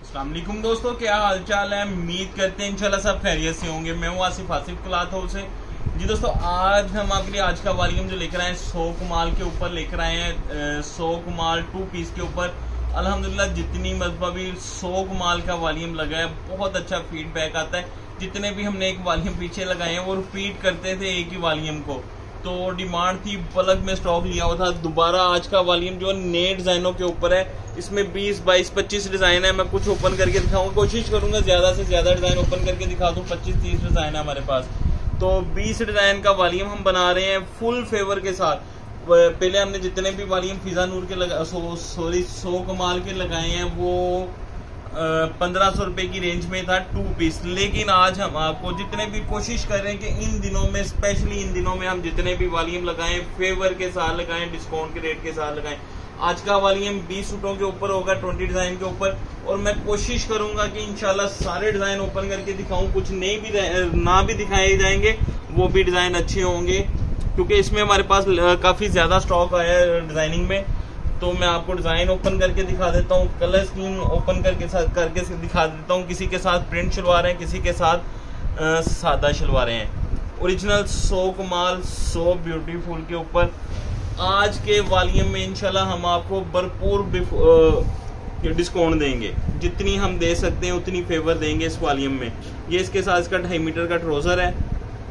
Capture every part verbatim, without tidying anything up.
अस्सलाम वालेकुम दोस्तों, क्या हाल चाल है। उम्मीद करते हैं इंशाल्लाह सब खैरियत से होंगे। मैं हूँ आसिफ आसिफ क्लॉथ हाउस से। जी दोस्तों, आज हम आपके लिए आज का वॉल्यूम जो लेकर आए हैं सौ कमाल के ऊपर लेकर आए हैं। सौ कमाल टू पीस के ऊपर अल्हम्दुलिल्लाह जितनी मरतबा भी सौ कमाल का वॉल्यूम लगा है बहुत अच्छा फीडबैक आता है। जितने भी हमने एक वॉल्यूम पीछे लगाए हैं वो रिपीट करते थे एक ही वॉल्यूम को, तो डिमांड थी, पलक में स्टॉक लिया हुआ था। दोबारा आज का वॉल्यूम जो नए डिजाइनों के ऊपर है, इसमें बीस बाईस पच्चीस डिजाइन है। मैं कुछ ओपन करके दिखाऊंगा, कोशिश करूंगा ज्यादा से ज्यादा डिजाइन ओपन करके दिखा दूं। पच्चीस तीस डिजाइन है हमारे पास, तो बीस डिजाइन का वॉल्यूम हम बना रहे हैं फुल फेवर के साथ। पहले हमने जितने भी वॉल्यूम फिजा नूर के लगा सॉरी सौ कमाल के लगाए हैं वो पंद्रह सौ रुपए की रेंज में था टू पीस। लेकिन आज हम आपको जितने भी कोशिश कर रहे हैं कि इन दिनों में, स्पेशली इन दिनों में, हम जितने भी वॉल्यूम लगाएं फेवर के साथ लगाएं, डिस्काउंट के रेट के साथ लगाएं। आज का वॉल्यूम बीस सूटों के ऊपर होगा, बीस डिजाइन के ऊपर, और मैं कोशिश करूंगा कि इंशाल्लाह सारे डिजाइन ओपन करके दिखाऊं। कुछ नए भी ना भी दिखाए जाएंगे, वो भी डिजाइन अच्छे होंगे, क्योंकि इसमें हमारे पास काफी ज्यादा स्टॉक आया है डिजाइनिंग में। तो मैं आपको डिजाइन ओपन करके दिखा देता हूँ, कलर स्कीम ओपन करके करके दिखा देता हूँ। किसी के साथ प्रिंट शलवारें हैं, किसी के साथ आ, सादा शलवारें हैं। ओरिजिनल सौ कमाल सौ ब्यूटीफुल के ऊपर आज के वॉल्यूम में इंशाल्लाह हम आपको भरपूर डिस्काउंट देंगे। जितनी हम दे सकते हैं उतनी फेवर देंगे इस वॉल्यूम में। ये इसके साथ इसका ढाई मीटर का ट्राउजर है,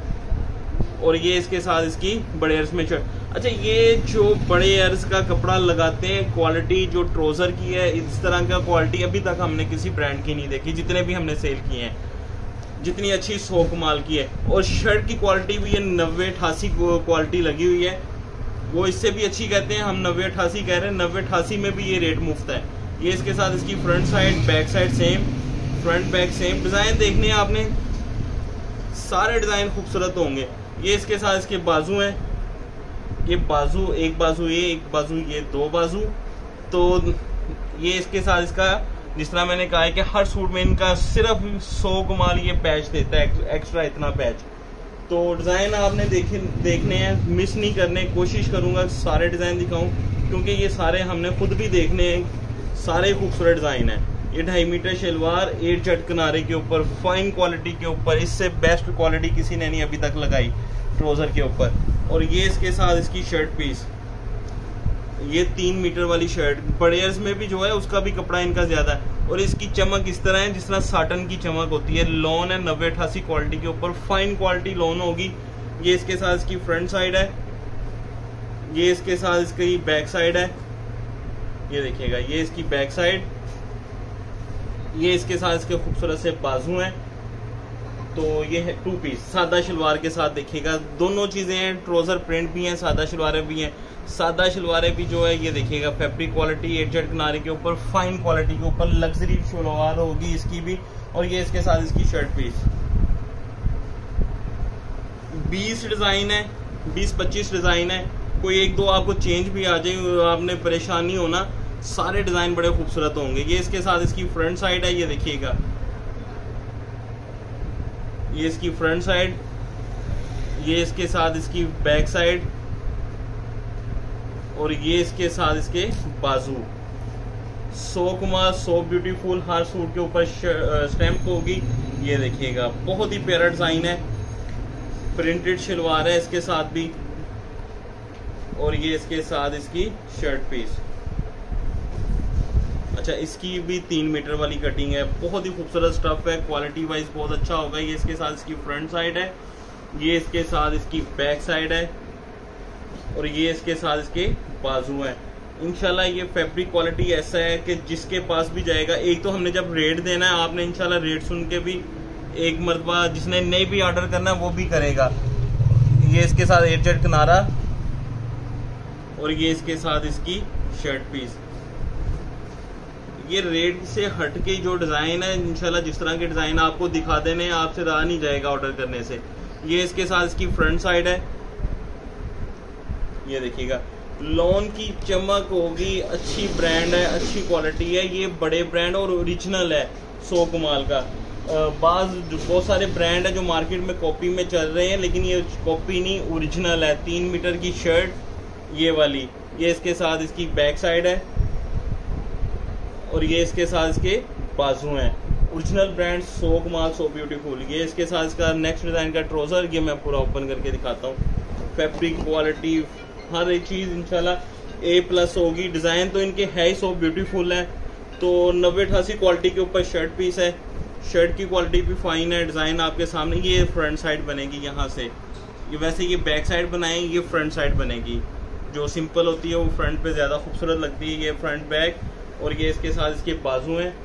और ये इसके साथ इसकी बड़े अर्ज में शर्ट। अच्छा, ये जो बड़े अर्ज का कपड़ा लगाते हैं, क्वालिटी जो ट्राउजर की है, इस तरह का क्वालिटी अभी तक हमने किसी ब्रांड की नहीं देखी, जितने भी हमने सेल किए हैं। जितनी अच्छी सौ कमाल की है, और शर्ट की क्वालिटी भी ये नब्बे अठासी क्वालिटी लगी हुई है। वो इससे भी अच्छी कहते हैं, हम नब्बे अठासी कह रहे हैं, नब्बे अठासी में भी ये रेट मुफ्त है। ये इसके साथ इसकी front side back side same, front back same. Design देखने आपने, सारे डिजाइन खूबसूरत होंगे। ये इसके साथ इसके बाजू हैं, ये बाजू, एक बाजू ये, एक बाजू ये, दो बाजू। तो ये इसके साथ इसका, जिस तरह मैंने कहा है कि हर सूट में इनका सिर्फ सौ कमाल ये पैच देता है, एक्स्ट्रा इतना पैच। तो डिजाइन आपने देखे देखने हैं, मिस नहीं करने। कोशिश करूंगा सारे डिजाइन दिखाऊं, क्योंकि ये सारे हमने खुद भी देखने हैं, सारे खूबसूरत डिजाइन है। ये ढाई मीटर शलवार एट जट किनारे के ऊपर, फाइन क्वालिटी के ऊपर, इससे बेस्ट क्वालिटी किसी ने नहीं अभी तक लगाई ट्राउजर के ऊपर। और ये इसके साथ इसकी शर्ट पीस, ये तीन मीटर वाली शर्ट, बड़ेयर्स में भी जो है उसका भी कपड़ा इनका ज्यादा है। और इसकी चमक इस तरह है जिस तरह साटन की चमक होती है। लॉन है नब्बे अठासी क्वालिटी के ऊपर, फाइन क्वालिटी लॉन होगी। ये इसके साथ इसकी फ्रंट साइड है, ये इसके साथ इसकी बैक साइड है। ये देखिएगा, ये इसकी बैक साइड, ये इसके साथ इसके खूबसूरत से बाजू हैं। तो ये है टू पीस सादा शलवार के साथ। देखिएगा दोनों चीजें हैं, ट्राउजर प्रिंट भी हैं, सादा शलवारें भी हैं। सादा शलवारें भी जो है ये देखिएगा फैब्रिक क्वालिटी एट जट किनारे के ऊपर, फाइन क्वालिटी के ऊपर, लग्जरी शलवार होगी इसकी भी। और ये इसके साथ इसकी शर्ट पीस। बीस डिजाइन है, बीस पच्चीस डिजाइन है। कोई एक दो आपको चेंज भी आ जाए, आपने परेशानी होना, सारे डिजाइन बड़े खूबसूरत होंगे। ये इसके साथ इसकी फ्रंट साइड है, ये देखिएगा, ये इसकी फ्रंट साइड, ये इसके साथ इसकी बैक साइड, और ये इसके साथ इसके बाजू। सौ कुमार सौ ब्यूटीफुल हर सूट के ऊपर स्टैम्प होगी। ये देखिएगा बहुत ही प्यारा डिजाइन है, प्रिंटेड शलवार है इसके साथ भी, और ये इसके साथ इसकी शर्ट पीस। अच्छा, इसकी भी तीन मीटर वाली कटिंग है, बहुत ही खूबसूरत स्टफ है, क्वालिटी वाइज बहुत अच्छा होगा। ये इसके साथ इसकी फ्रंट साइड है, ये इसके साथ इसकी बैक साइड है, और ये इसके साथ इसके बाजू है। इंशाल्लाह ये फैब्रिक क्वालिटी ऐसा है कि जिसके पास भी जाएगा, एक तो हमने जब रेट देना है, आपने इंशाल्लाह रेट सुन के भी एक मरतबा जिसने नहीं भी ऑर्डर करना है वो भी करेगा। ये इसके साथ एट जट किनारा, और ये इसके साथ इसकी शर्ट पीस। ये रेट से हटके जो डिजाइन है, इंशाल्लाह जिस तरह के डिजाइन आपको दिखा देने, आपसे रहा नहीं जाएगा ऑर्डर करने से। ये इसके साथ इसकी फ्रंट साइड है, ये देखिएगा, लॉन की चमक होगी, अच्छी ब्रांड है, अच्छी क्वालिटी है। ये बड़े ब्रांड और ओरिजिनल है सौ कमाल का। बाज बहुत सारे ब्रांड है जो मार्केट में कॉपी में चल रहे हैं, लेकिन ये कॉपी नहीं, ओरिजिनल है। तीन मीटर की शर्ट ये वाली, ये इसके साथ इसकी बैक साइड है, और ये इसके साथ इसके बाजू हैं, ओरिजिनल ब्रांड सो कमाल सो ब्यूटीफुल। ये इसके साथ इसका नेक्स्ट डिज़ाइन का ट्राउज़र, ये मैं पूरा ओपन करके दिखाता हूँ। फैब्रिक क्वालिटी हर एक चीज़ इंशाल्लाह ए प्लस होगी। डिज़ाइन तो इनके है ही सो ब्यूटीफुल है। तो नब्बे अठासी क्वालिटी के ऊपर शर्ट पीस है, शर्ट की क्वालिटी भी फाइन है। डिज़ाइन आपके सामने, ये फ्रंट साइड बनेगी यहाँ से, ये वैसे ये बैक साइड बनाएंगे, ये फ्रंट साइड बनेगी। जो सिंपल होती है वो फ्रंट पे ज़्यादा खूबसूरत लगती है। ये फ्रंट बैक, और ये इसके साथ इसके बाजू हैं,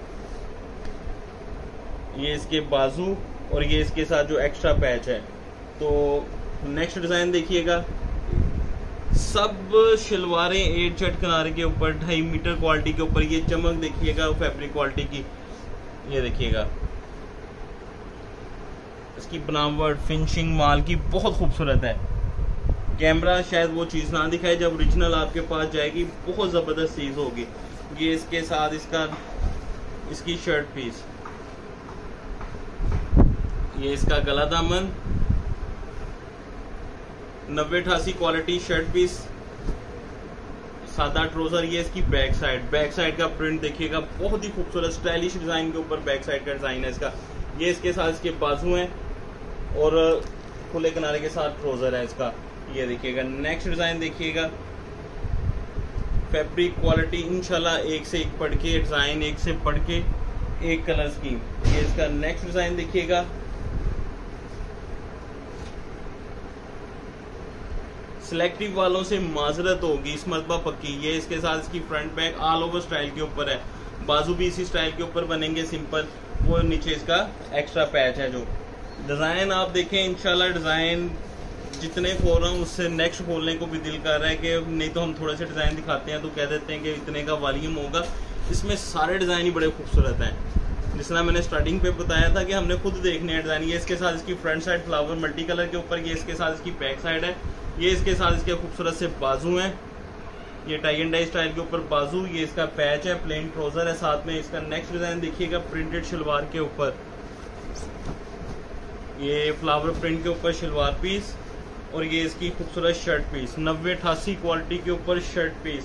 ये इसके बाजू, और ये इसके साथ जो एक्स्ट्रा पैच है। तो नेक्स्ट डिज़ाइन देखिएगा, सब शलवारें एट शर्ट किनारे के ऊपर ढाई मीटर क्वालिटी के ऊपर। ये चमक देखिएगा फैब्रिक क्वालिटी की, ये देखिएगा इसकी बनावट फिनिशिंग माल की बहुत खूबसूरत है। कैमरा शायद वो चीज़ ना दिखाए, जब ओरिजिनल आपके पास जाएगी बहुत ज़बरदस्त चीज़ होगी। ये इसके साथ इसका इसकी शर्ट पीस, ये इसका गला दामन, नब्बे अठासी क्वालिटी शर्ट पीस, सादा ट्राउजर। ये इसकी बैक साइड, बैक साइड का प्रिंट देखिएगा बहुत ही खूबसूरत स्टाइलिश डिजाइन के ऊपर बैक साइड का डिजाइन है इसका। ये इसके साथ इसके बाजू हैं और खुले किनारे के साथ ट्राउजर है इसका, ये देखिएगा। नेक्स्ट डिजाइन देखिएगा, फैब्रिक क्वालिटी इंशाल्लाह एक से एक पढ़ के, डिजाइन एक से पढ़ के, एक कलर स्कीम। ये इसका नेक्स्ट डिजाइन देखिएगा, सिलेक्टिव वालों से माजरत होगी इस मरतबा पक्की। ये इसके साथ इसकी front back all over style के ऊपर है, बाजू भी इसी स्टाइल के ऊपर बनेंगे सिंपल। वो नीचे इसका एक्स्ट्रा पैच है। जो डिज़ाइन आप देखें इंशाल्लाह, डिज़ाइन जितने खोल रहा हूँ उससे नेक्स्ट खोलने को भी दिल कर रहा है कि नहीं तो हम थोड़े से डिज़ाइन दिखाते हैं तो कह देते हैं कि इतने का वॉल्यूम होगा। इसमें सारे डिज़ाइन ही बड़े खूबसूरत हैं, जिस तरह मैंने स्टार्टिंग पे बताया था कि हमने खुद देखने हैं डिज़ाइन। ये इसके साथ इसकी front side flower multi colour के ऊपर, ये इसके साथ इसकी बैक साइड है, ये इसके साथ इसके खूबसूरत से बाजू हैं, ये टाई एंड डाई स्टाइल के ऊपर बाजू, ये इसका पैच है, प्लेन ट्राउजर है साथ में। इसका नेक्स्ट डिजाइन देखिएगा प्रिंटेड शलवार के ऊपर, ये फ्लावर प्रिंट के ऊपर शलवार पीस, और ये इसकी खूबसूरत शर्ट पीस नब्बे अठासी क्वालिटी के ऊपर शर्ट पीस।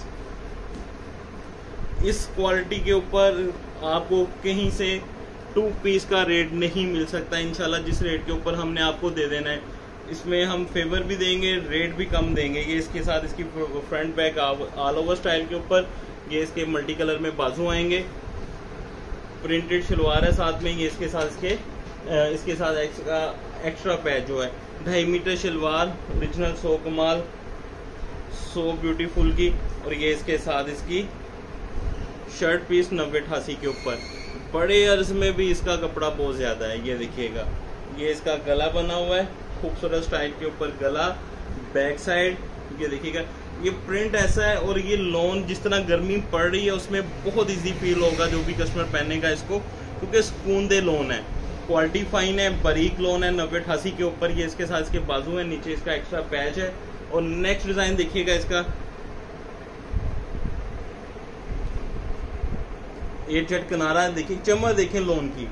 इस क्वालिटी के ऊपर आपको कहीं से टू पीस का रेट नहीं मिल सकता इंशाल्लाह, जिस रेट के ऊपर हमने आपको दे देना है। इसमें हम फेवर भी देंगे, रेट भी कम देंगे। ये इसके साथ इसकी front back all over style के ऊपर, ये इसके मल्टी कलर में बाजू आएंगे, प्रिंटेड शलवार है साथ में। ये इसके साथ इसके इसके साथ एक्स्ट्रा पैच जो है, ढाई मीटर शलवार ओरिजिनल सो कमाल सो ब्यूटीफुल की, और ये इसके साथ इसकी शर्ट पीस नब्बे अठासी के ऊपर। बड़े अर्ज में भी इसका कपड़ा बहुत ज्यादा है, ये देखिएगा। ये इसका गला बना हुआ है खूबसूरत स्टाइल के ऊपर, गला बैक साइड, ये देखिएगा। ये प्रिंट ऐसा है, और ये लोन जिस तरह गर्मी पड़ रही है उसमें बहुत इजी फील होगा जो भी कस्टमर पहनेगा इसको, क्योंकि सुकून दे लोन है, क्वालिटी फाइन है, बारीक लोन है नब्बे अठासी के ऊपर। ये इसके साथ इसके बाजू है, नीचे इसका एक्स्ट्रा पैच है। और नेक्स्ट डिजाइन देखिएगा इसका, ये चट किनारा देखिए, चमक देखें लोन की।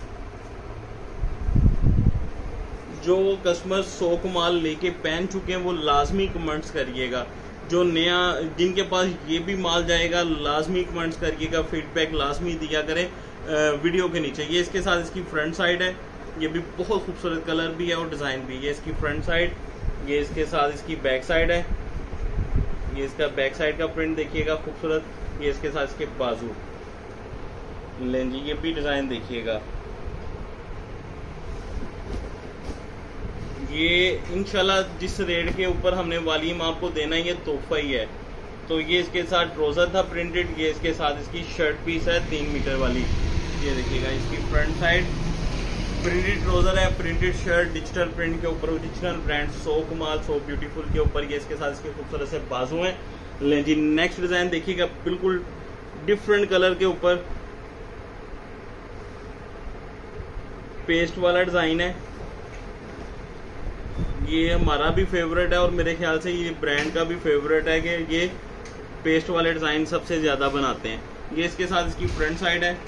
जो कस्टमर सौ कमाल लेके पहन चुके हैं वो लाजमी कमेंट्स करिएगा। जो नया जिनके पास ये भी माल जाएगा लाजमी कमेंट्स करिएगा, फीडबैक लाजमी दिया करें वीडियो के नीचे। ये इसके साथ इसकी फ्रंट साइड है, ये भी बहुत खूबसूरत कलर भी है और डिज़ाइन भी। ये इसकी फ्रंट साइड, ये इसके साथ इसकी बैक साइड है, ये इसका बैक साइड का प्रिंट देखिएगा खूबसूरत। ये इसके साथ इसके बाजू लें जी, ये भी डिज़ाइन देखिएगा। ये इंशाल्लाह जिस रेट के ऊपर हमने वॉल्यूम आपको देना है ये तोहफा ही है। तो ये इसके साथ ट्राउजर था प्रिंटेड, ये इसके साथ इसकी शर्ट पीस है तीन मीटर वाली, ये देखिएगा। इसकी फ्रंट साइड प्रिंटेड ट्राउजर है, प्रिंटेड शर्ट डिजिटल प्रिंट के ऊपर, ओरिजिनल ब्रांड सो कमाल सो ब्यूटीफुल के ऊपर। ये इसके साथ इसके खूबसूरत से बाजू हैं। लें जी नेक्स्ट डिजाइन देखिएगा, बिल्कुल डिफरेंट कलर के ऊपर पेस्ट वाला डिजाइन है। ये हमारा भी फेवरेट है और मेरे ख्याल से ये ब्रांड का भी फेवरेट है कि ये पेस्ट वाले डिजाइन सबसे ज्यादा बनाते हैं। ये इसके साथ इसकी फ्रंट साइड है,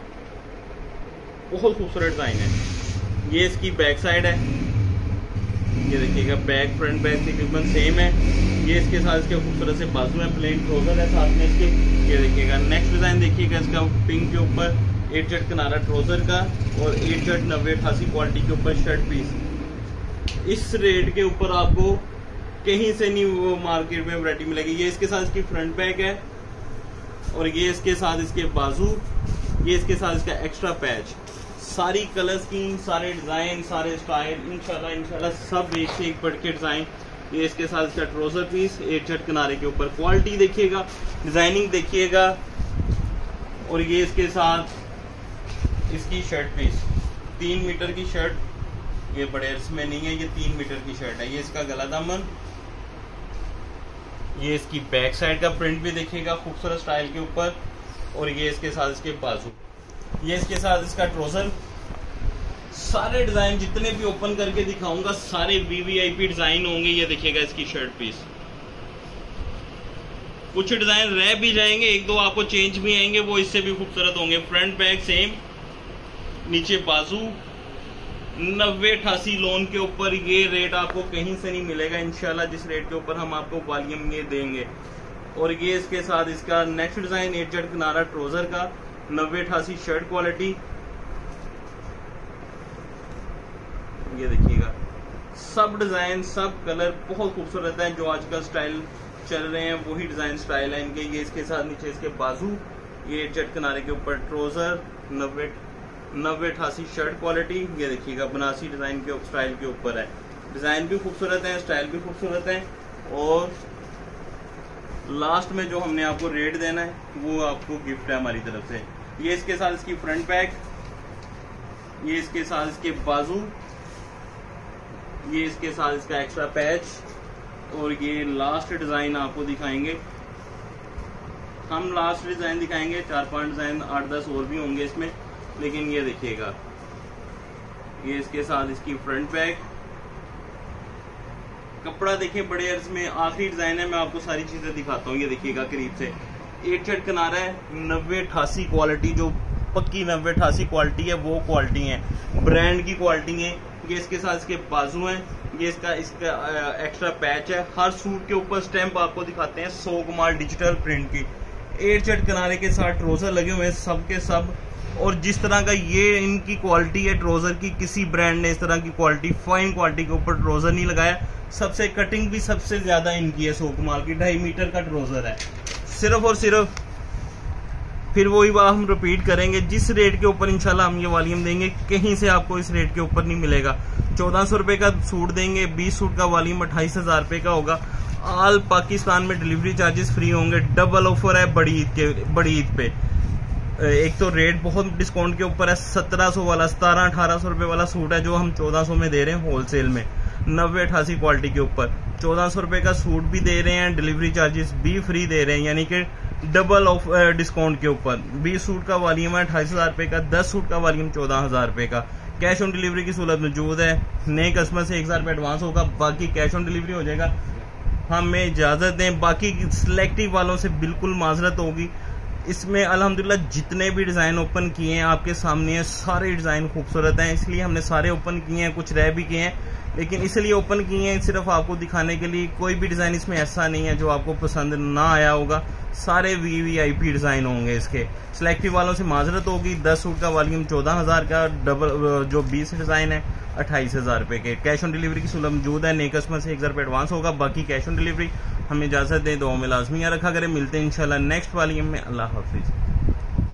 बहुत खूबसूरत डिजाइन है। ये इसकी बैक साइड है, ये देखिएगा बैक फ्रंट बैक तकरीबन सेम है। ये इसके साथ इसके खूबसूरत से बाजू है, प्लेन ट्राउजर है साथ में इसके, ये देखिएगा। नेक्स्ट डिजाइन देखिएगा इसका पिंक के ऊपर, एट शर्ट किनारा ट्रोजर का और एट शर्ट नब्बे अठासी क्वालिटी के ऊपर शर्ट पीस। इस रेट के ऊपर आपको कहीं से नहीं वो मार्केट में वैरायटी मिलेगी। ये इसके साथ इसकी फ्रंट बैक है और ये इसके साथ इसके बाजू, ये इसके साथ इसका एक्स्ट्रा पैच। सारी कलर स्कीम, सारे डिजाइन, सारे स्टाइल इंशाल्लाह इंशाल्लाह सब एक से एक बढ़ के डिजाइन। ये इसके साथ इसका ट्रोजर पीस एट शर्ट किनारे के ऊपर, क्वालिटी देखिएगा, डिजाइनिंग देखिएगा। और ये इसके साथ इसकी शर्ट पीस, तीन मीटर की शर्ट, ये बड़े अर्स में नहीं है, ये तीन मीटर की शर्ट है। ये इसका गला दामन, ये इसकी बैक साइड का प्रिंट भी देखिएगा खूबसूरत स्टाइल के ऊपर। और ये इसके साथ इसके बाजू, ये इसके साथ इसका ट्रोजर। सारे डिजाइन जितने भी ओपन करके दिखाऊंगा सारे वीवीआईपी डिजाइन होंगे। ये देखिएगा इसकी शर्ट पीस। कुछ डिजाइन रह भी जाएंगे, एक दो आपको चेंज भी आएंगे, वो इससे भी खूबसूरत होंगे। फ्रंट बैक सेम, नीचे बाजू, नब्बे अठासी लोन के ऊपर। ये रेट आपको कहीं से नहीं मिलेगा इंशाल्लाह, जिस रेट के ऊपर हम आपको वॉल्यूम ये देंगे। और ये इसके साथ इसका नेक्स्ट डिजाइन एट शर्ट किनारा ट्रोजर का, नब्बे अठासी शर्ट क्वालिटी। ये देखिएगा सब डिजाइन, सब कलर बहुत खूबसूरत है। जो आजकल स्टाइल चल रहे हैं वही डिजाइन स्टाइल है इनके। ये इसके साथ नीचे इसके बाजू, ये एट शर्ट किनारे के ऊपर ट्रोजर, नब्बे नब्बे अठासी शर्ट क्वालिटी। ये देखिएगा बनारसी डिजाइन के स्टाइल के ऊपर है। डिजाइन भी खूबसूरत है, स्टाइल भी खूबसूरत है। और लास्ट में जो हमने आपको रेट देना है वो आपको गिफ्ट है हमारी तरफ से। ये इसके साथ इसकी फ्रंट बैक, ये इसके साथ इसके बाजू, ये इसके साथ इसका एक्स्ट्रा पैच। और ये लास्ट डिजाइन आपको दिखाएंगे हम, लास्ट डिजाइन दिखाएंगे। चार पांच डिजाइन, आठ दस और भी होंगे इसमें, लेकिन ये देखिएगा ये इसके साथ इसकी फ्रंट बैक। कपड़ा देखिए बड़े अर्ज में, आखिरी डिजाइन है, मैं आपको सारी चीजें दिखाता हूँ। ये देखिएगा करीब से, एट शर्ट किनारा है, नब्बे अठासी क्वालिटी, जो पक्की नब्बे अठासी क्वालिटी है वो क्वालिटी है, ब्रांड की क्वालिटी है। ये इसके साथ इसके बाजू हैं, ये इसका इसका एक्स्ट्रा पैच है। हर सूट के ऊपर स्टैंप आपको दिखाते हैं सौ कमाल डिजिटल प्रिंट की। एट शर्ट किनारे के साथ ट्रोजर लगे हुए हैं सब के सब। और जिस तरह का ये इनकी क्वालिटी है ट्रोजर की, किसी ब्रांड ने इस तरह की क्वालिटी, फाइन क्वालिटी के ऊपर ट्रोजर नहीं लगाया। सबसे कटिंग भी सबसे ज्यादा इनकी है, सौ कमाल की, ढाई मीटर का ट्रोजर है सिर्फ और सिर्फ। फिर वही बात हम रिपीट करेंगे, जिस रेट के ऊपर इंशाल्लाह हम ये वॉल्यूम देंगे कहीं से आपको इस रेट के ऊपर नहीं मिलेगा। चौदह सौ रुपए का सूट देंगे, बीस सूट का वॉल्यूम अट्ठाईस हजार रुपए का होगा। ऑल पाकिस्तान में डिलीवरी चार्जेस फ्री होंगे। डबल ऑफर है बड़ी ईद के, बड़ी ईद पे। एक तो रेट बहुत डिस्काउंट के ऊपर है, सत्रह सौ वाला, सतारह अठारह सौ रुपए वाला सूट है जो हम चौदह सौ में दे रहे हैं होलसेल में, नब्बे अठासी क्वालिटी के ऊपर। चौदह सौ रुपए का सूट भी दे रहे हैं, डिलीवरी चार्जेस भी फ्री दे रहे हैं, यानी कि डबल ऑफ डिस्काउंट के ऊपर। बीस सूट का वॉल्यूम है अट्ठाईस हजार रुपए का, दस सूट का वॉल्यूम चौदह हजार रुपए का। कैश ऑन डिलीवरी की सहूलत मौजूद है। नए कस्टमर से एक हजार रुपये एडवांस होगा, बाकी कैश ऑन डिलीवरी हो जाएगा। हमें इजाजत दें, बाकी सिलेक्टिव वालों से बिल्कुल माजरत होगी। इसमें अल्हम्दुलिल्लाह जितने भी डिजाइन ओपन किए हैं आपके सामने हैं, सारे डिजाइन खूबसूरत हैं, इसलिए हमने सारे ओपन किए हैं। कुछ रह भी किए हैं, लेकिन इसलिए ओपन किए हैं सिर्फ आपको दिखाने के लिए। कोई भी डिजाइन इसमें ऐसा नहीं है जो आपको पसंद ना आया होगा, सारे वीवीआईपी डिजाइन होंगे इसके। सिलेक्टिव वालों से माजरत होगी। दस सूट का वॉल्यूम चौदह हजार का, डबल जो बीस डिजाइन है अट्ठाईस हजार रुपए के। कैश ऑन डिलीवरी की सहूलत मौजूद है। नए कस्टमर से एक हजार रुपये एडवांस होगा, बाकी कैश ऑन डिलीवरी। हमें इजाजत दें, दुआ में लाजमी रखा करें। मिलते हैं इंशाल्लाह नेक्स्ट वॉल्यूम में। अल्लाह हाफिज।